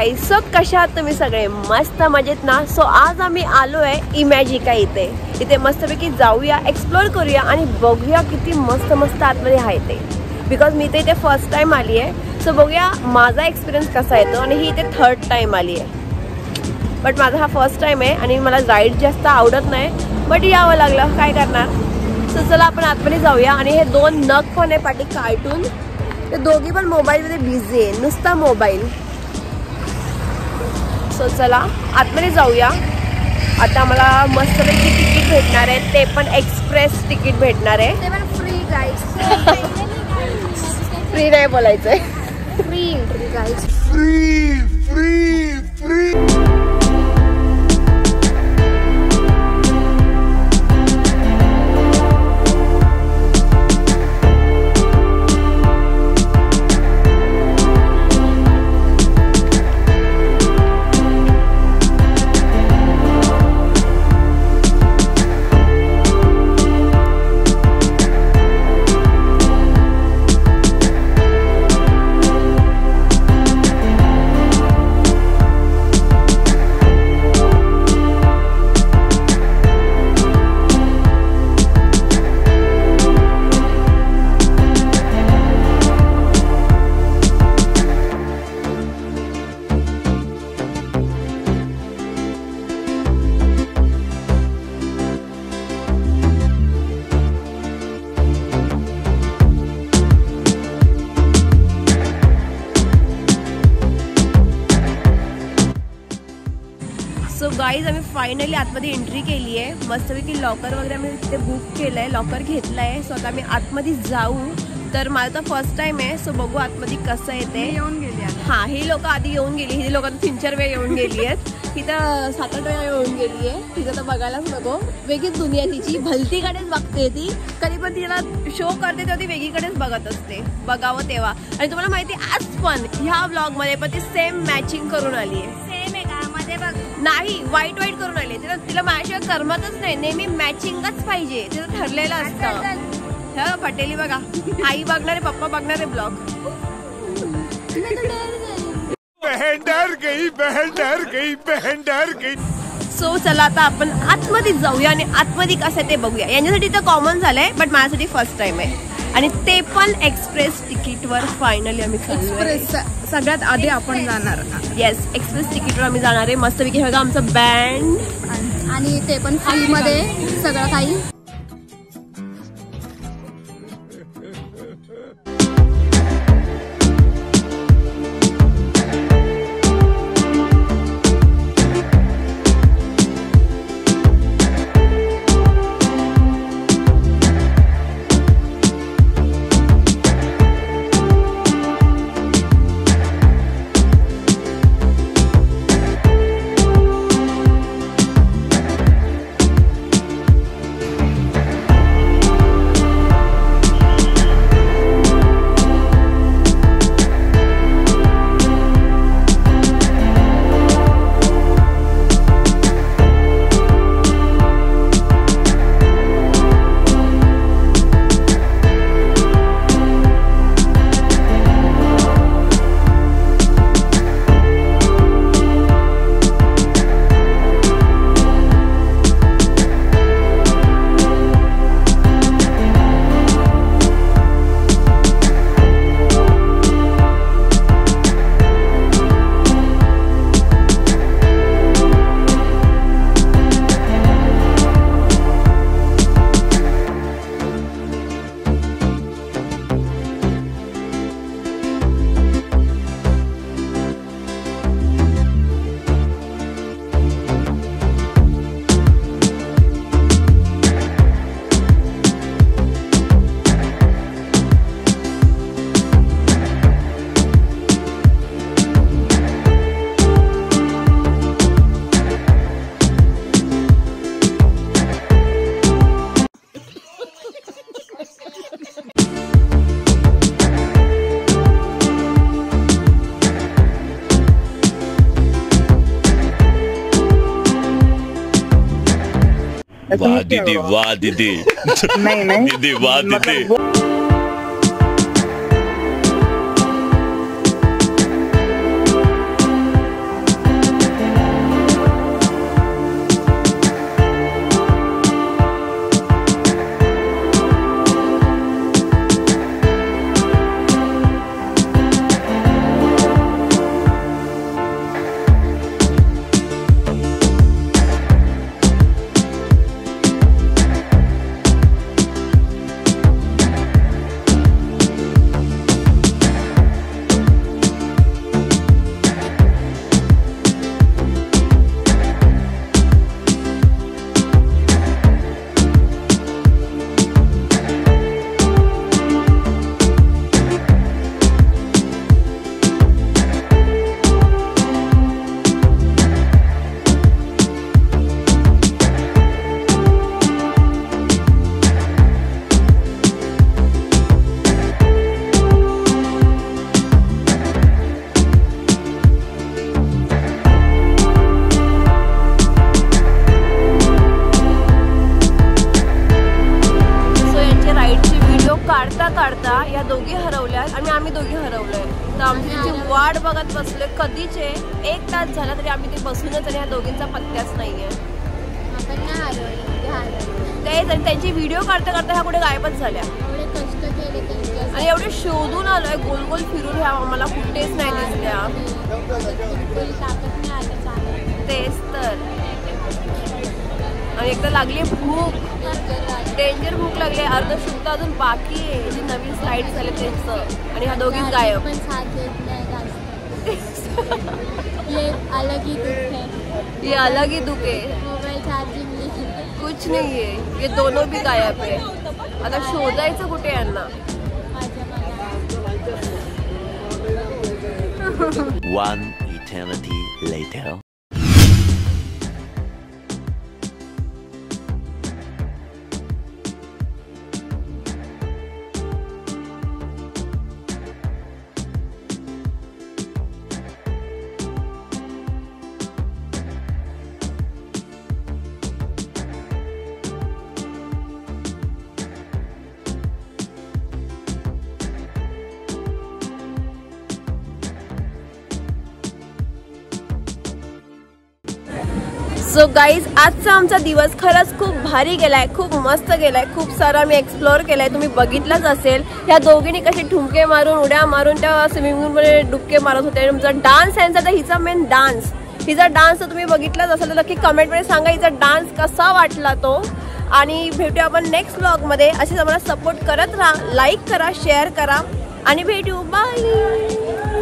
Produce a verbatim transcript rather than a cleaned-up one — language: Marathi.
गाईस, सो कशा आहात तुम्ही सगळे? मस्त मजेत ना? सो आज आम्ही आलो आहे इमॅजिका इथे. इथे मस्तपैकी जाऊया, एक्सप्लोर करूया आणि बघूया किती मस्त मस्त आतमध्ये आहे ते. बिकॉज मी तर इथे फर्स्ट टाइम आली आहे. सो बघूया माझा एक्सपिरियन्स कसा येतो. आणि ही इथे थर्ड टाइम आली आहे, बट माझा हा फर्स्ट टाइम आहे आणि मला राईड जास्त आवडत नाही, बट यावं लागलं, काय करणार. सो चला आपण आतमध्ये जाऊया. आणि हे दोन नग पण आहे पाठी कार्टून, ते दोघी पण मोबाईलमध्ये बिझी आहे, नुसता मोबाईल. सो चला आतमध्ये जाऊया. आता मला मस्तपैकी तिकीट भेटणार आहे, ते पण एक्सप्रेस तिकीट भेटणार आहे. ते पण फ्री गाईज. फ्री नाही बोलायचंय, free entry guys. Free free free. So guys, आम्ही फायनली आतमध्ये एंट्री केली आहे. मस्तपैकी लॉकर वगैरे आम्ही तिथे बुक केलं आहे, लॉकर घेतलं आहे. सो आता आम्ही आतमध्ये जाऊ. तर माझं तर फर्स्ट टाइम आहे, सो बघू आतमध्ये कसं येते. येऊन गेली. हां, ही लोक आधी येऊन गेली, ही लोक तीन चार वेळा येऊन गेली आहेत. तिथं सात आठ वेळा येऊन गेली आहे. तिथं तर बघायलाच नको, वेगळीच दुनिया तिची. भलतीकडेच बघते ती, कधी पण तिला शो करते तेव्हा ती वेगळीकडेच बघत असते, बघावं तेव्हा. आणि तुम्हाला माहिती आज पण ह्या ब्लॉगमध्ये पण ती सेम मॅचिंग करून आली आहे. सेम आहे का मध्ये बघ? नाही, वाईट वाईट करून आले. तिला तिला माझ्याशिवाय करमतच नाही, नेहमी मॅचिंगच पाहिजे, तिथं ठरलेलं असतं. हा पटेली बघा, आई बघणारे, पप्पा बघणारे ब्लॉग. बहन डर गई, बहन डर गई, बहन डर गई. सो चला आता आपण आतमध्ये जाऊया आणि आतमध्ये कसं ते बघूया. यांच्यासाठी तर कॉमन झालंय, बट माझ्यासाठी फर्स्ट टाइम आहे. आणि ते पण एक्सप्रेस तिकीटवर फायनली आम्ही एक्सप्रेस सगळ्यात आधी आपण जाणार. येस, एक्सप्रेस तिकीटवर आम्ही जाणार आहे. मस्तपैकी बघा आमचं बँड, आणि ते पण फ्री मध्ये सगळं काही. वाह दीदी, वाह दीदी, नहीं नहीं दीदी वाह दीदी। वाजता या दोघी हरवल्यात आणि आम्ही दोघी हरवलोय. तर आमची वाट बघत बसलोय कधीचे. एक तास झाला तरी आम्ही ते बसूनच आणि या दोघींचा पत्त्याच नाहीये. तेच आणि त्यांची व्हिडिओ काढता काढता ह्या कुठे गायबच झाल्या. आणि एवढे शोधून आलोय गोल गोल फिरून ह्या आम्हाला कुठेच नाही दिसल्या. तेच तर. आणि एकदा लागली भूक, डेंजर भूक लागली. अर्ध शुद्ध अजून बाकी आहे जी नवीन स्लाइड झाले त्यांचं. आणि ह्या दोघीच गायब. ये अलग ही दुख है. ये अलग ही दुख है. मोबाईल चार्जिंग कुछ नहीं है. ये दोनों भी गायब है. आता शोधायचं कुठे यांना. One eternity later. So guys आजचा आमचा दिवस खरंच खूप भारी गेलाय, खूप मस्त गेलाय. खूप सारा मी एक्सप्लोअर केलाय. तुम्ही बघितलंच असेल ह्या दोघींनी कसे ठुमके मारून उड्या मारून त्या स्विमिंग पूलमध्ये डुबके मारत होते. तुमचा डान्स यांचा तर हिचा मेन डान्स हिचा डान्स तर तुम्ही बघितलाच असेल तर नक्की कमेंटमध्ये सांगा हिचा डान्स कसा वाटला तो. आणि भेटूया आपण नेक्स्ट व्लॉगमध्ये. असेच आम्हाला सपोर्ट करत राहा. लाईक करा, शेअर करा आणि भेटू. बाय.